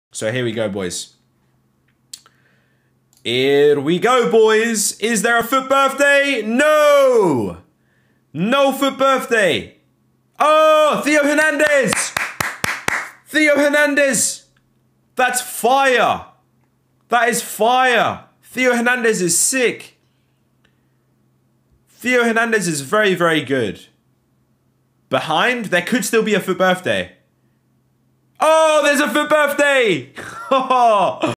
So here we go, boys. Here we go, boys. Is there a FUT birthday? No! No FUT birthday. Oh, Theo Hernandez! Theo Hernandez! That's fire! That is fire! Theo Hernandez is sick. Theo Hernandez is very, very good. Behind, there could still be a FUT birthday. Oh, there's a FUT birthday!